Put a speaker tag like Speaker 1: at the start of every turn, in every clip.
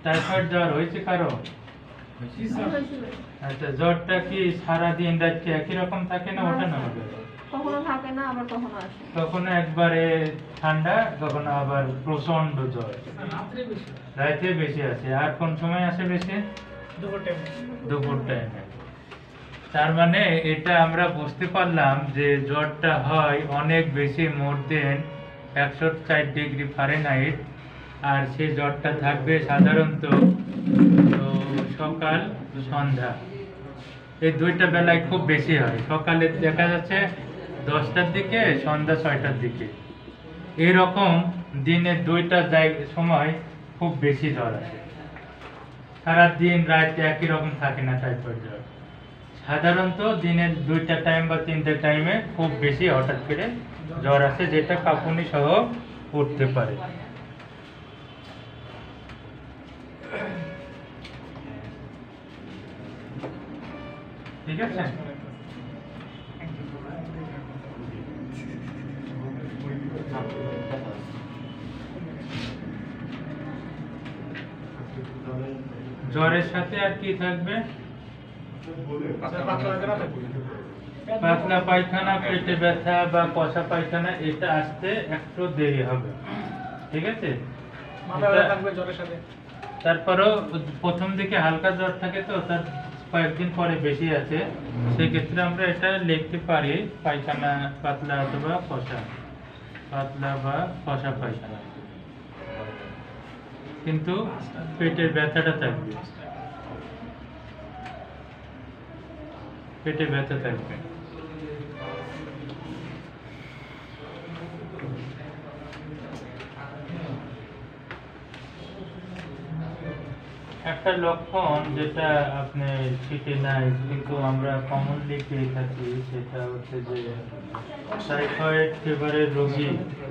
Speaker 1: Typhoid জ্বর হয়েছে কারো? আচ্ছা, জ্বরটা কি সারা দিন রাত কি একই রকম থাকে না ওঠানো হবে?
Speaker 2: কখনো থাকে না, আবার কখনো আসে।
Speaker 1: কখনো একবারে ঠান্ডা, কখনো আবার প্রচন্ড জ্বর। রাতে বেশি আসে। আর কোন সময় আসে বেশি? দুপুর টাইমে। তার মানে এটা আমরা বুঝতে পারলাম যে জ্বরটা হয় অনেক বেশি, মোর দেন 104 ডিগ্রি ফারেনহাইট। আর সেই জ্বরটা থাকবে সাধারণত সকাল সন্ধ্যা এই দুইটা বেলায় খুব বেশি হয়। সকালে দেখা যাচ্ছে 10টার দিকে, সন্ধ্যা 6টার দিকে, এরকম দিনে দুইটা সময় খুব বেশি জ্বর আসে। সারা দিন রাত একই রকম থাকে না টাইফয়েড জ্বর। সাধারণত দিনের 2টা টাইম বা 3টে টাইমে খুব বেশি হঠাৎ করে জ্বর আসে, যেটা কাঁপুনি সহ উঠতে পারে। ঠিক আছে? জ্বরের সাথে আর কি থাকবে? পাতলা পায়খানা, পেটে ব্যথা বা কষা পায়খানা, এটা আসতে একটু দেরি হবে। ঠিক আছে? তারপরেও প্রথম দিকে হালকা জ্বর থাকে, তো তার কয়েকদিন পরে বেশি আছে, সেক্ষেত্রে আমরা এটা লিখতে পারি পায়খানা পাতলা অথবা কষা, পাতলা বা কষা পায়খানা। কিন্তু পেটের ব্যথাটা থাকবে, পেটে ব্যথা থাকবে। একটা লক্ষণ যেটা আপনি শিখে নাই কিন্তু আমরা কমনলি পেয়ে থাকি, সেটা হচ্ছে যে টাইফয়েড ফিভারের রোগী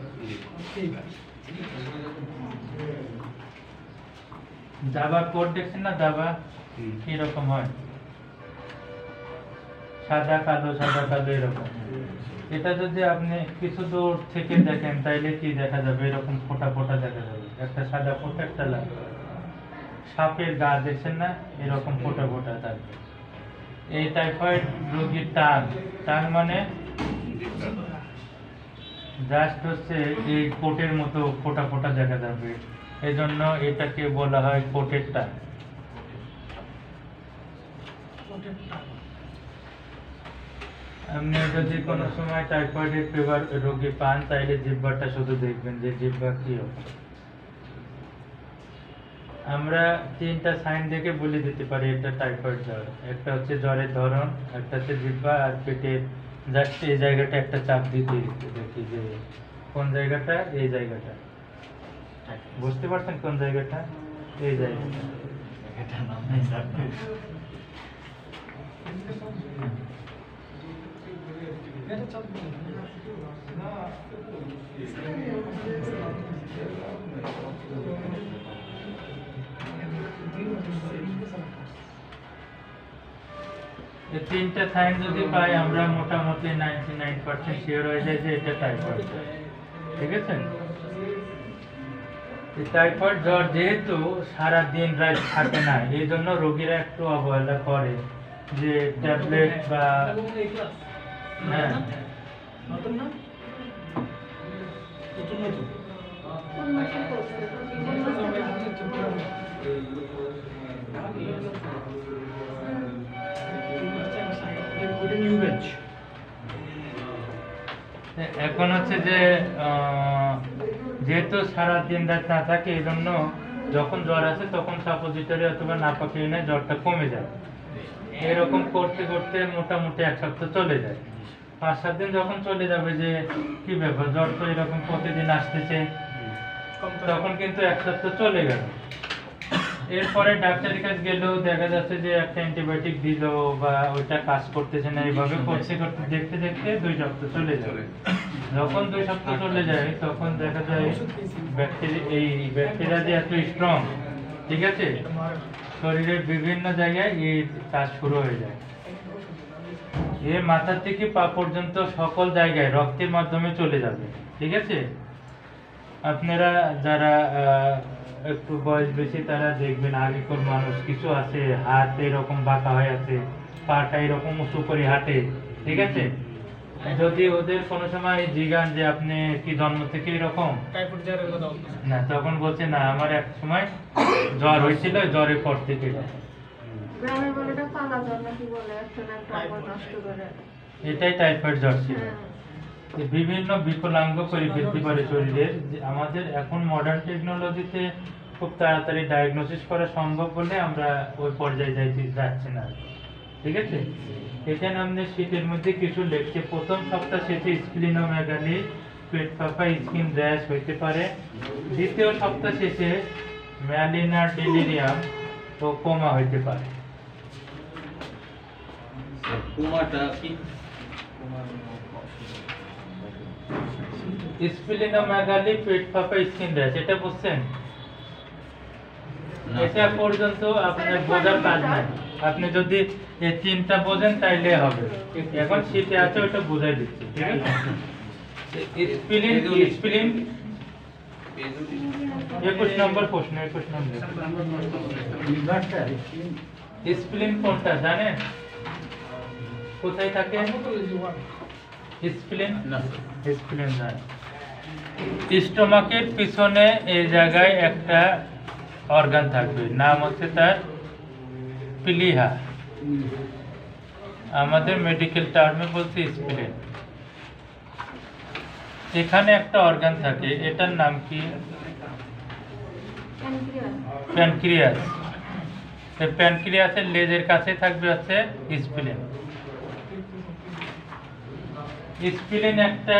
Speaker 1: দাবা কোট দেখছেন না? দাবা কিরকম হয়? সাদা কালো সাদা কালো এরকম। এটা যদি আপনি কিছু দূর থেকে দেখেন তাইলে কি দেখা যাবে? এরকম ফোঁটা ফোঁটা দেখা যাবে, একটা সাদা ফোঁটা, একটা লাল। সাপের গা দেখছেন না? এরকম ফোঁটা ফোঁটা থাকবে। এই টাইফয়েড রোগীর টান, টান মানে জাস্ট হচ্ছে এই কোটের মতো ফোঁটা ফোঁটা দেখা যাবে, এজন্য এটাকে বলা হয় কোটের টান। আপনি যদি কোনো সময় টাইফয়েডের ফিভার রোগী পান, তাইলে জিহ্বাটা শুধু দেখবেন যে জিহ্বা কি হবে। আমরা 3টা সাইন দেখে বলে দিতে পারি এটা টাইফয়েড জ্বর। একটা হচ্ছে জ্বরের ধরন, একটা হচ্ছে জিহ্বা, আর পেটের জাস্ট এই জায়গাটা একটা চাপ দিতে দেখি যে কোন জায়গাটা, এই জায়গাটা। বুঝতে পারছেন কোন জায়গাটা? এই জায়গাটা। এটা নাম নাই স্যার। এই 3টা সাইন যদি পাই আমরা মোটামুটি 99% শিওর হয়ে যায় যে এটা টাইফয়েড। ঠিক আছে? এই টাইফয়েড জ্বর যেহেতু সারা দিন রাত থাকে না, এই জন্য রোগীরা একটু অবহেলা করে যে ট্যাবলেট বা হ্যাঁ এখন হচ্ছে যে যেহেতু সারা দিন রাত না থাকে, এই জন্য যখন জ্বর আসে তখন সাপোজিটরি অথবা নাপাকিনে জ্বরটা কমে যায়। এরকম করতে করতে মোটামুটি 1 সপ্তাহ চলে যায়। 5-7 দিন যখন চলে যাবে যে কি ব্যাপার, জ্বর তো এরকম প্রতিদিন আসতেছে, তখন কিন্তু 1 সপ্তাহ চলে গেল। এরপরে ডাক্তারের কাছে গেলেও দেখা যাচ্ছে যে একটা অ্যান্টিবায়োটিক দিল বা ওইটা কাজ করতেছে না, এইভাবে করতে করতে দেখতে দেখতে 2 সপ্তাহ চলে যাবে। যখন 2 সপ্তাহ চলে যায় তখন দেখা যায় ব্যাকটেরিয়া যে এত স্ট্রং, ঠিক আছে, শরীরের বিভিন্ন জায়গায় এই কাজ শুরু হয়ে যায়। এ মাথা থেকে পা পর্যন্ত সকল জায়গায় রক্তের মাধ্যমে চলে যাবে। ঠিক আছে? আপনারা যারা একটু বয়স বেশি তারা দেখবেন আগেকার মানুষ কিছু আছে হাত এরকম বাঁকা হয়ে আছে, পাটা এরকম উঁচু করে হাঁটে, ঠিক আছে? যদি ওদের কোনো সময় জিজ্ঞান যে আপনি কি জন্ম থেকে এরকম, না তখন বলছে না আমার এক সময় জ্বর হয়েছিল, জ্বরে পর থেকে।
Speaker 2: গ্রামের বলে এটা কালা জ্বর নাকি বলে, একটা না একটা আবার নষ্ট করে।
Speaker 1: এটাই টাইফয়েড জ্বর ছিল।
Speaker 2: হ্যাঁ।
Speaker 1: বিভিন্ন বিকলাঙ্গ পরিবৃদ্ধি করে শরীরের। যে আমাদের এখন মডার্ন টেকনোলজিতে খুব তাড়াতাড়ি ডায়াগনোসিস করা সম্ভব বলে আমরা ওই পর্যায়ে যাচ্ছি না, ঠিক আছে? এখানে আমাদের শীতের মধ্যে কিছু লেখছে, প্রথম সপ্তাহ শেষে স্প্লিনোমেগালি, পেট ফাঁপা, স্কিন র্যাশ হইতে পারে। দ্বিতীয় সপ্তাহ শেষে ম্যালিনা ডেলিরিয়াম ও কোমা হইতে পারে।
Speaker 3: কুমারটা কি?
Speaker 1: স্প্লিনোমেগালি, পেট ফাঁপা, স্কিন র্যাশ, এটা বুঝছেন?
Speaker 3: না।
Speaker 1: এটা পর্যন্ত আপনার বোঝার কাজ নাই। আপনি যদি এই তিনটা বোঝেন তাইলে হবে। এখন শীতে আছে ওটা বুঝাই দিচ্ছি, ঠিক আছে? স্প্লিন, স্প্লিন 21 নম্বর প্রশ্ন, 21 নম্বর। স্প্লিন কোনটা জানেন? কোথায় থাকে স্প্লিন? স্প্লিন জানেন? স্টোমাকের পিছনে এই জায়গায় একটা অর্গান থাকবে, নাম হচ্ছে তার প্লিহা। আমাদের মেডিকেল টার্মে বলতে স্প্লিন। এখানে একটা অর্গান থাকে, এটার নাম কি? প্যানক্রিয়াস। এই প্যানক্রিয়াসের লেজের কাছে থাকবে হচ্ছে স্প্লিন। স্প্লিন একটা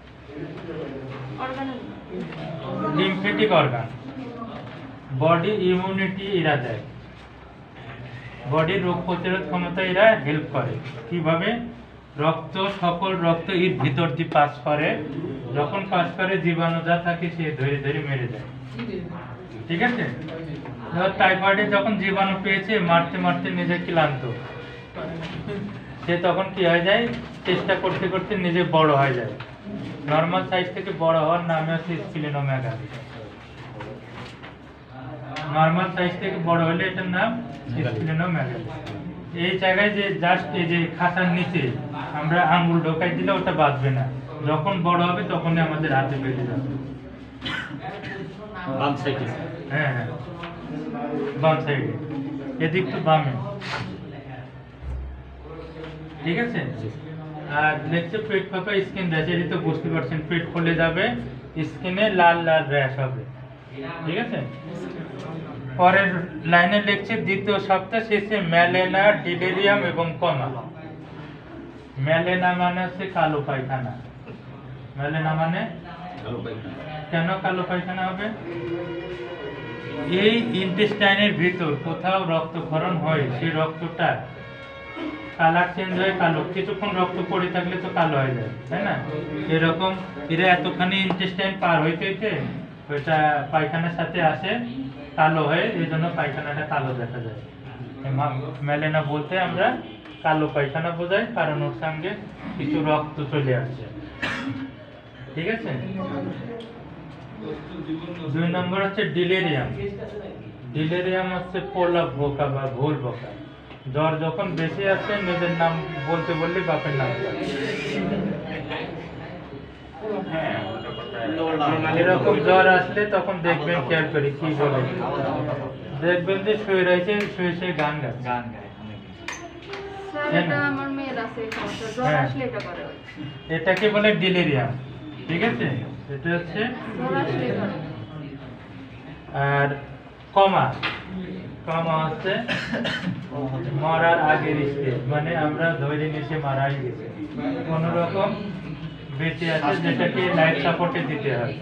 Speaker 1: লিম্ফেটিক অর্গান। বডি ইমিউনিটি এরা দেয়, বডি রোগ প্রতিরোধ ক্ষমতা এরা হেল্প করে। কিভাবে? রক্ত, সকল রক্ত এর ভিতর দিয়ে পাস করে, যখন পাস করে জীবাণু যা থাকে সে ধরে ধরে মেরে যায়, ঠিক আছে? টাইফয়েডে যখন জীবাণু পেয়েছে মারতে মারতে নিজে ক্লান্ত, সে তখন কি হয়ে যায়, চেষ্টা করতে করতে নিজে বড় হয়ে যায়। নর্মাল সাইজ থেকে বড় হওয়ার নামে হচ্ছে স্প্লিনোমেগালি। নর্মাল সাইজ থেকে বড় হলে এটার নাম স্প্লিনোমেগালি। এই জায়গায় যে জাস্ট এই যে খাতার নিচে আমরা আঙ্গুল ঢোকাই দিলে ওটা বাঁধবে না, যখন বড় হবে তখনই আমাদের হাতে বেঁধে যাবে।
Speaker 3: বাম সাইডে।
Speaker 1: হ্যাঁ হ্যাঁ, বাম সাইডে, এদিক তো বামে, ঠিক আছে? আর লেখছে পেট ফাঁপা, স্কিন র্যাশ, এটি তো বুঝতে পারছেন, পেট ফুলে যাবে, স্কিনে লাল লাল র্যাশ হবে, ঠিক আছে? পরের লাইনে লিখছে দ্বিতীয় সপ্তাহ শেষে ম্যালেনা, ডিলেরিয়াম এবং কমা। ম্যালেনা মানে হচ্ছে কালো পায়খানা। ম্যালেনা মানে
Speaker 3: কালো পায়খানা।
Speaker 1: কেন কালো পায়খানা হবে? এই ইন্টেস্টাইনের ভিতর কোথাও রক্তক্ষরণ হয়, সেই রক্তটা কালার চেঞ্জ হয়ে কালো, কিছুক্ষণ রক্ত পড়ে থাকলে তো কালো হয়ে যায়, তাই না? এরকম এরা এতখানি ইন্টেস্টাইন পার হইতে হইতে ওইটা পায়খানার সাথে আসে, কালো হয়ে, এই জন্য পায়খানাটা কালো দেখা যায়। মেলেনা বলতে আমরা কালো পায়খানা বোঝাই, কারণ ওর সঙ্গে কিছু রক্ত চলে আসছে, ঠিক আছে? 2 নম্বর হচ্ছে ডিলেরিয়াম। ডিলেরিয়াম হচ্ছে পোলা বোকা বা ভুল বোকা। জ্বর যখন বেশি আছে নিজের নাম বলতে বললে বাপের নাম বলে। এরকম জ্বর আসলে তখন দেখবেন, খেয়াল করে কি বলে, দেখবেন যে শুয়ে রয়েছে, শুয়ে শুয়ে গান গাচ্ছে।
Speaker 2: স্যার, এটা আমার মেয়ের আছে এই সমস্যা, জ্বর
Speaker 1: হ্যাঁ।
Speaker 2: আসলে এটা করে।
Speaker 1: এটাকে বলে ডিলেরিয়াম, ঠিক আছে? এটা হচ্ছে।
Speaker 2: জ্বর আসলে করে।
Speaker 1: আর কমা, কমা হচ্ছে মরার আগের স্টেজ, মানে আমরা ধরে নিচে মারাই গেছে, কোন রকম বেঁচে আছে, যেটাকে লাইফ সাপোর্টে দিতে হয়,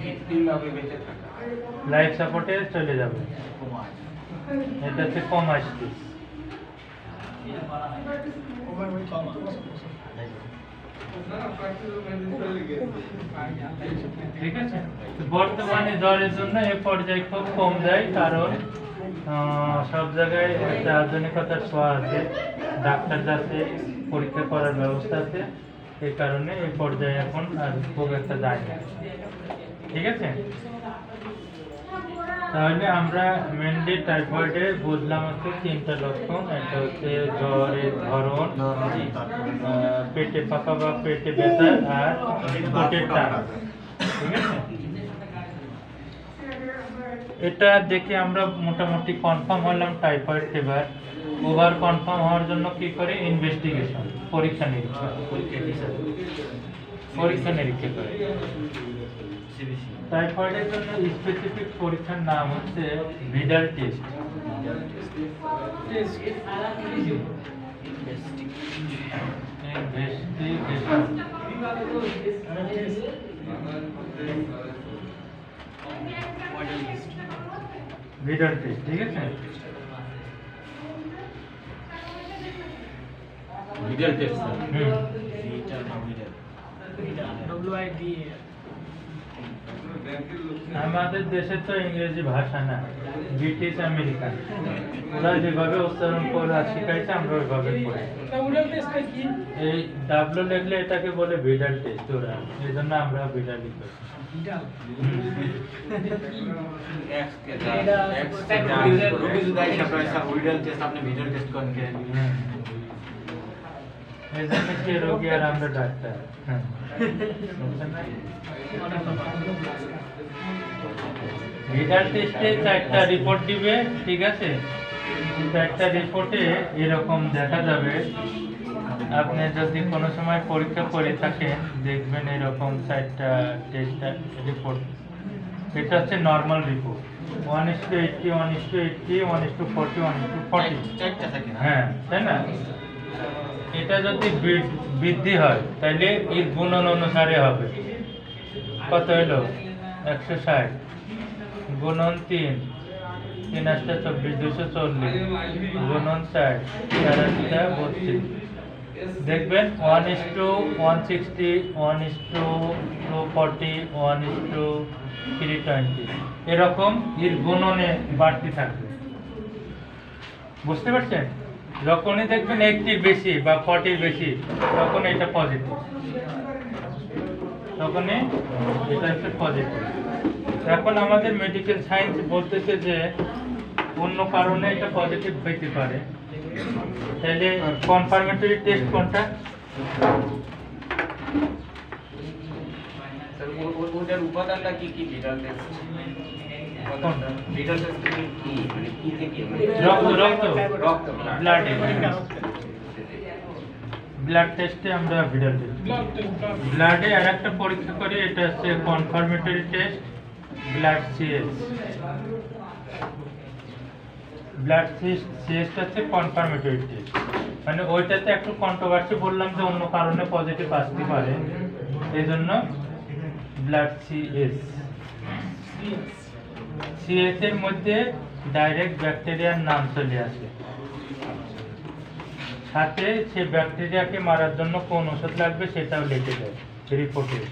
Speaker 1: লাইফ সাপোর্টে চলে যাবে, এটা হচ্ছে কমা স্টেজ। ঠিক আছে? তো বর্তমানে জ্বরের জন্য এ পর্যায়ে খুব কম যায়, কারণ সব জায়গায় একটা আধুনিকতার ছোঁয়া আছে, ডাক্তার যাচ্ছে, পরীক্ষা করার ব্যবস্থা আছে, এই কারণে এই পর্যায়ে এখন আর খুব একটা যায় না, ঠিক আছে? তাহলে আমরা মেনলি টাইফয়েডে বুঝলাম হচ্ছে তিনটা লক্ষণ। একটা হচ্ছে জ্বরের ধরন, পেটে ফাঁকা বা পেটে ব্যথা আর পেটের টান। ঠিক আছে, এটা দেখে আমরা মোটামুটি কনফার্ম হলাম টাইফয়েড ফিভার। ওভার কনফার্ম হওয়ার জন্য কি করে? ইনভেস্টিগেশন, পরীক্ষা নিরীক্ষা করে। টাইফয়েডের জন্য স্পেসিফিক পরীক্ষার নাম হচ্ছে ভিডাল টেস্ট। ভিডাল টেস্ট, ঠিক আছে।
Speaker 3: ভিডিও টেস্ট
Speaker 1: আমাদের দেশে তো ইংরেজি ভাষা না, ব্রিটিশ আমেরিকান, ওরা যেভাবে উচ্চারণ করে শিখাইছে আমরা ওইভাবে পড়ি। এই ডাব্লু লিখলে এটাকে বলে ভিডাল টেস্ট, ওরা এই জন্য আমরা ভিডাল লিখি। এই জন্য সে রোগী আর আমরা ডাক্তার। ভিডাল টেস্টে 4টা রিপোর্ট দিবে, ঠিক আছে। 4টা রিপোর্টে এরকম দেখা যাবে। আপনি যদি কোনো সময় পরীক্ষা করে থাকেন দেখবেন এরকম 4টা টেস্ট রিপোর্ট। এটা হচ্ছে নর্মাল রিপোর্ট, 1:80, 1:80, 1:40, 1:40। হ্যাঁ, তাই না? এটা যদি বৃদ্ধি হয় তাহলে এর গুণন অনুসারে হবে। কত হলো? 160 গুণন 3, 3 8 24, 240 গুণন 60, 4 8 32। দেখবেন 1:160, 1:240, 1:320 এরকম এর গুণনে বাড়তি থাকবে। বুঝতে পারছেন? যখনই দেখবেন 80 বেশি বা 40 বেশি তখন এটা পজিটিভ, তখনই এটা হচ্ছে পজিটিভ। এখন আমাদের মেডিকেল সায়েন্স বলতেছে যে অন্য কারণে এটা পজিটিভ হইতে পারে। তাহলে কনফার্মেটরি টেস্ট কোনটা?
Speaker 3: ওটার উপাদানটা কি কি? ভিটাল টেস্ট ভিটাল টেস্ট কি মানে কি থেকে? রক্ত
Speaker 1: ব্লাড টেস্টে আমরা ভিটাল টেস্ট, ব্লাডে আরেকটা পরীক্ষা করি, এটা হচ্ছে confirmatory test, blood CS. Blood CS হচ্ছে কনফার্মেটরি টেস্ট, মানে ওইটাতে একটু কন্ট্রোভার্সি বললাম যে অন্য কারণে পজিটিভ আসতে পারে, এই জন্য ব্লাড সিএস। সিএস এর মধ্যে ডাইরেক্ট ব্যাকটেরিয়ার নাম চলে আসে, সাথে সে ব্যাকটেরিয়াকে মারার জন্য কোন ওষুধ লাগবে সেটাও লিখে দেয় রিপোর্টে।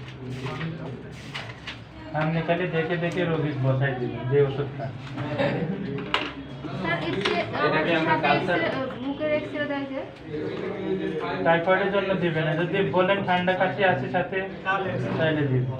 Speaker 1: আপনি খালি দেখে দেখে রোগী বসাই দিবেন যে ওষুধ খান। টাইফয়েডের জন্য দিবেন না, যদি বলেন ঠান্ডা কাশি আছে সাথে তাহলে দিবেন।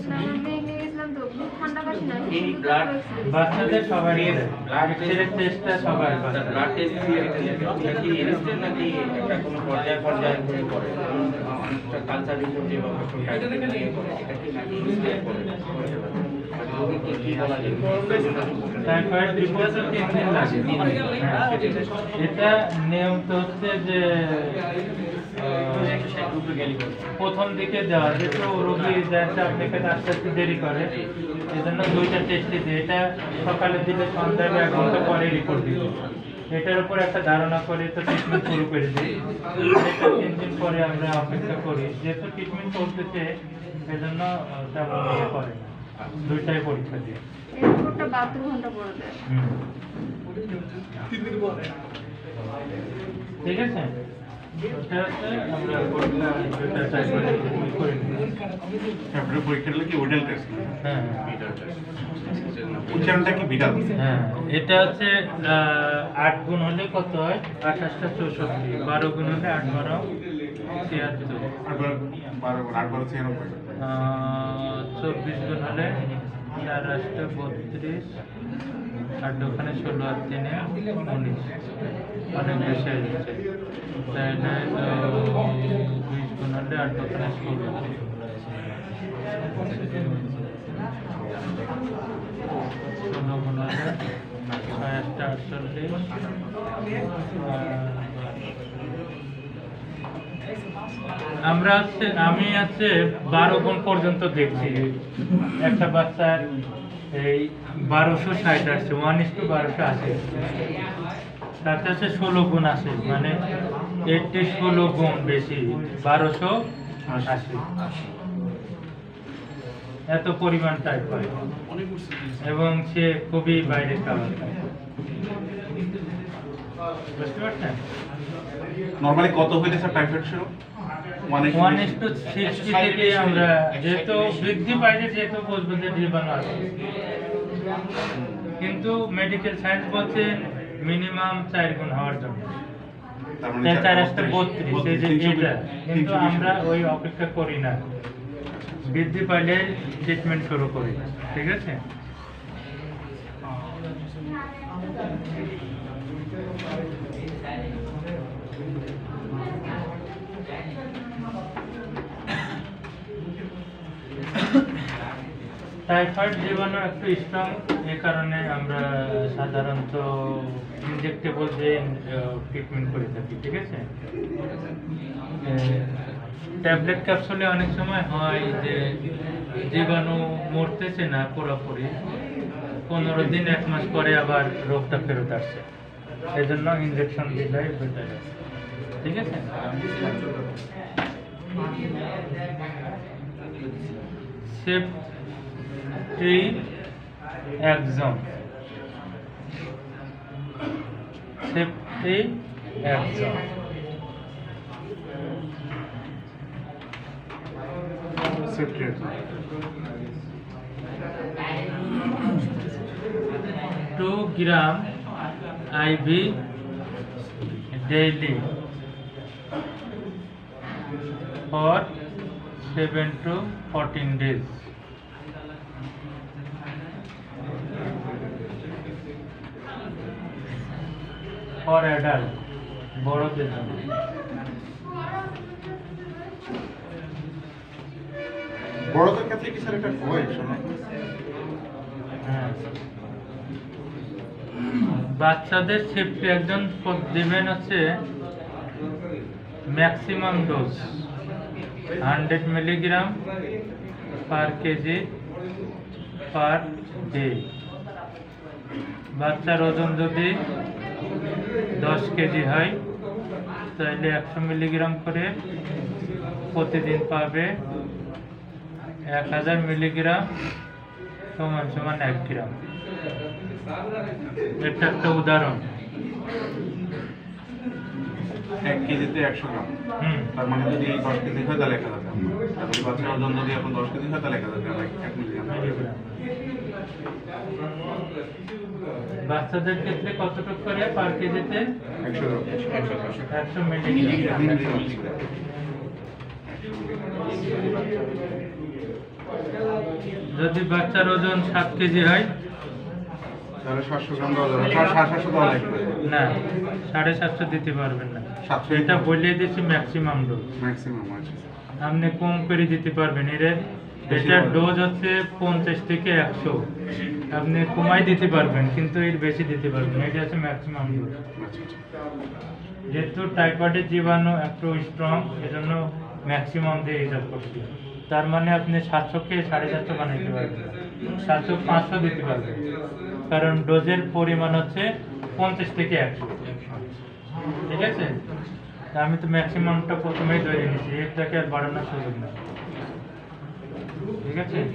Speaker 1: বাচ্চাদের সবাই ব্লাড টেস্টটা সবাই
Speaker 3: ব্লাড টেস্ট কি ইনস্ট্যান্ট নাকি একটা কোনো পর্যায়ে করে কালচার রিপোর্ট যেভাবে এটা কি নাকি ইনস্ট্যান্ট করে রোগী কি বলা যায়?
Speaker 1: টাইফয়েড রিপোর্ট 3 দিন লাগে। এটা নিয়মিত হচ্ছে যে প্রথম দিকে দেওয়া, যেহেতু রোগী যাচ্ছে আপনার কাছে আস্তে আস্তে দেরি করে, এই জন্য 2টা টেস্ট দিতে, এটা সকালে দিলে সন্ধ্যায় 1 ঘন্টা পরে রিপোর্ট দিতে। এটার উপর একটা ধারণা করে তো ট্রিটমেন্ট শুরু করে দিই। এটা 3 দিন পরে আমরা অপেক্ষা করি, যেহেতু ট্রিটমেন্ট চলতেছে এই জন্য তেমন ইয়ে করে না, 2টাই পরীক্ষা দিয়ে। ঠিক আছে, এটা হচ্ছে 8 গুণ হলে কত হয়? 28টা 64, 12 গুণ হলে 8 12 76, 24 গুণ হলে 4 8 32, আর ওখানে 16 আর 3 19, অনেক বেশি হয়ে যাচ্ছে। তাহলে 20 গুণ হলে আর ওখানে 16, 16 গুণ হলে 6 আমরা আমি 12 গুণ পর্যন্ত দেখছি। একটা বাচ্চার এই 1260 আসছে, 1:1280। তার কাছে 16 গুণ আসে, মানে 16 গুণ বেশি, 1280। এত পরিমাণ টাইপ হয় এবং সে খুবই বাইরে খাবার খায়। বুঝতে পারছেন?
Speaker 4: নরমালি কত হইলে স্যার টাইফয়েড ছিল?
Speaker 1: 1:60 থেকে আমরা যেহেতু বৃদ্ধি পাইছে, যেহেতু বুঝবেন যে জীবাণু আছে, কিন্তু মেডিকেল সায়েন্স বলছে মিনিমাম 4 গুণ হওয়ার জন্য।
Speaker 4: তার মানে
Speaker 1: 432, এই যে এটা, কিন্তু আমরা ওই অপেক্ষা করি না, বৃদ্ধি পাইলে ট্রিটমেন্ট শুরু করি। ঠিক আছে? টাইফয়েড জীবাণু একটু স্ট্রং, এই কারণে আমরা সাধারণত ইনজেক্টেবল দিয়ে ট্রিটমেন্ট করে থাকি। ঠিক আছে? ট্যাবলেট ক্যাপসুলে অনেক সময় হয় যে জীবাণু মরতেছে না পুরোপুরি, 15 দিন 1 মাস পরে আবার রোগটা ফেরত আসছে, এই জন্য ইনজেকশন দিলে বেটার। ঠিক আছে? সেফট্রিএক্সন, সেফট্রিএক্সন
Speaker 4: সেফট্রিএক্সন
Speaker 1: 2 গ্রাম IV daily for 7 to 14 days. For adult, বড়দের জন্য।
Speaker 4: বড়দের ক্ষেত্রে কি স্যার এটা হয়?
Speaker 1: হ্যাঁ। বাচ্চাদের সেফট্রিএক্সন দিবেন maximum dose 100 milligram per kg per day. বাচ্চার ওজন যদি 10 কেজি হয় তাহলে 100 মিলিগ্রাম করে প্রতিদিন পাবে। 1000 মিলিগ্রাম সমান 1 গ্রাম। এটা একটা উদাহরণ।
Speaker 4: 1 কেজিতে 100 গ্রাম। তার মানে যদি 10 কেজি হয় তাহলে 1000 গ্রাম। তাহলে বাচ্চার ওজন যদি এখন 10 কেজি হয় তাহলে 1000 গ্রাম, 1 মিলিগ্রাম।
Speaker 1: বাচ্চাদের ক্ষেত্রে কতটুকু করে পার কেজিতে?
Speaker 4: 100 গ্রাম।
Speaker 1: 100 মিলিগ্রাম। যদি বাচ্চার ওজন 7 কেজি হয়
Speaker 4: তাহলে 700 গ্রাম দেওয়া যাবে। 750 দেওয়া লাগবে
Speaker 1: না, 750 দিতে পারবেন না।
Speaker 4: 700
Speaker 1: এটা বলে দিচ্ছি ম্যাক্সিমাম ডোজ।
Speaker 4: ম্যাক্সিমাম আছে।
Speaker 1: আপনি কম করে দিতে পারবেন। এটার ডোজ 50 থেকে 100, আপনি কমাই দিতে পারবেন কিন্তু এর বেশি দিতে পারবেন। এটা হচ্ছে ম্যাক্সিমাম ডোজ। যেহেতু টাইফয়েডের জীবাণু একটু স্ট্রং, এজন্য ম্যাক্সিমাম দিয়ে হিসাব করছি। তার মানে আপনি 700কে 750 বানাইতে পারবেন, 700 500 দিতে পারবেন, কারণ ডোজের পরিমাণ 50 থেকে 100। ঠিক আছে? তা আমি তো ম্যাক্সিমামটা প্রথমেই ধরে নিয়েছি, এটাকে আর বাড়ানোর সুযোগ নেই। ঠিক আছে?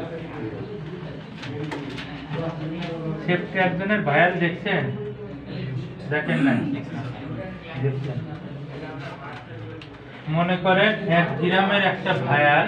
Speaker 1: সেফট্রিএক্সনের ভায়াল দেখছেন? দেখেন না? দেখছেন? মনে করেন 1 গ্রামের একটা ভায়াল,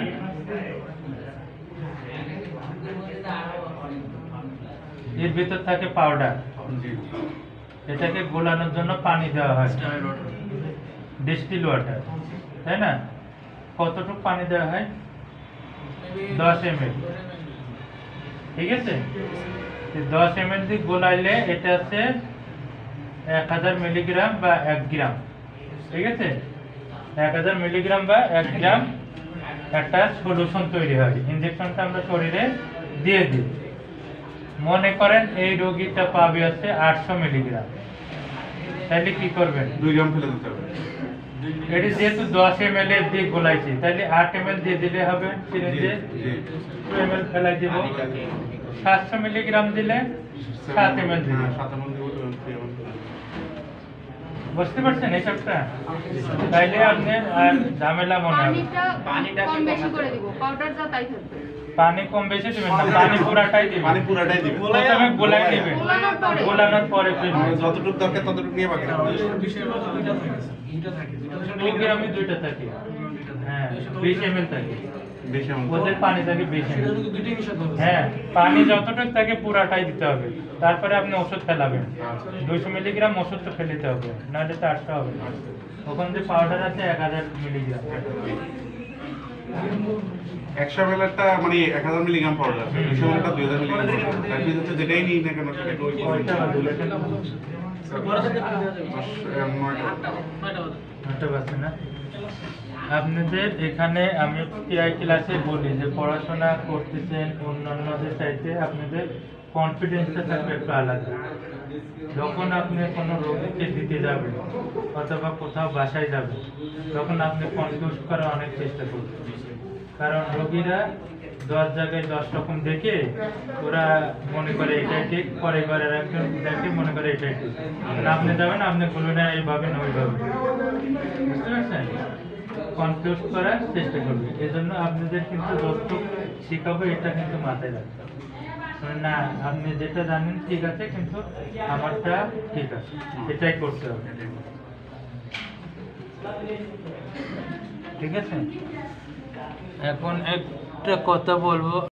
Speaker 1: এর ভিতর থাকে পাউডার। এটাকে গোলানোর জন্য পানি দেওয়া হয়, ডিস্টিল ওয়াটার, তাই না? কতটুকু পানি দেওয়া হয়? 10 ml। ঠিক আছে? 10 ml দিয়ে গোলাইলে এটা আছে 1000 মিলিগ্রাম বা 1 গ্রাম, ঠিক আছে? 1000 মিলিগ্রাম বা 1 গ্রাম একটা সলিউশন তৈরি হয়। ইনজেকশনটা আমরা শরীরে দিয়ে দিই। মনে করেন এই রোগীটা পাবে আছে 800 মিলিগ্রাম, তাহলে কি করবেন?
Speaker 4: 2 গ্রাম ফেলে দিতে হবে।
Speaker 1: এটি যেহেতু 10 ml দিয়ে গোলাইছি, তাহলে 8 ml দিয়ে দিলে হবে, সিরিঞ্জে 2 ml ফেলাই দিব। 700 মিলিগ্রাম দিলে 7 ml দিলে,
Speaker 4: হ্যাঁ, 7 ml দিব, 3 ml।
Speaker 1: বুঝতে পারছেন হিসাবটা? তাইলে আপনি আর ঝামেলা মনে হবে।
Speaker 2: পানিটা কম বেশি করে দিব, পাউডার যা তাই থাকবে।
Speaker 1: পানি কম বেশি দিবেন না, পানি পুরাটাই দিবেন।
Speaker 4: পানি পুরাটাই দিবেন।
Speaker 1: প্রথমে গোলাই দিবেন, গোলানোর পরে ফেলবেন।
Speaker 4: যতটুকু দরকার ততটুকু নিয়ে বাকি রাখবেন।
Speaker 1: 2 গ্রামে 2টা থাকে, হ্যাঁ 20 ml থাকে।
Speaker 4: 20 ml।
Speaker 1: ওদের পানি থাকে 20 ml। হ্যাঁ, পানি যতটুকু থাকে পুরাটাই দিতে হবে। তারপরে আপনি ওষুধ ফেলাবেন। 200 মিলিগ্রাম ওষুধ তো ফেলতে হবে, নাহলে তো 800 হবে। ওখান যে পাউডার আছে 1000 মিলিগ্রাম।
Speaker 4: 100 ml মানে 1000 মিলিগ্রাম পাউডার আছে, 200 ml 2000 মিলিগ্রাম পাউডার। তার ভিতরে যেটাই নিই না কেন সেটা ওই
Speaker 1: ওইটা ভালো। ওটা বাজে না? আপনাদের এখানে আমি টিআই ক্লাসে বলি যে পড়াশোনা করতেছেন অন্যান্যদের চাইতে আপনাদের কনফিডেন্সটা থাকবে একটু আলাদা। যখন আপনি কোনো রোগীকে দিতে যাবেন অথবা কোথাও বাসায় যাবেন, তখন আপনি কনফিউজ করার অনেক চেষ্টা করবেন। কারণ রোগীরা 10 জায়গায় 10 রকম দেখে ওরা মনে করে এটাই ঠিক, পরে ঘরের একজন দেখে মনে করে এটাই ঠিক। আপনি যাবেন, আপনি বলবেন না এইভাবে না ওইভাবে, বুঝতে পারছেন? কনফিউজ করার চেষ্টা করবে। এজন্য আপনাদের কিন্তু যতটুকু শিখাবো এটা কিন্তু মাথায় রাখতে হবে। মানে না, আপনি যেটা জানেন ঠিক আছে, কিন্তু আমারটা ঠিক আছে, এটাই করতে হবে। ঠিক আছে? এখন একটা কথা বলবো।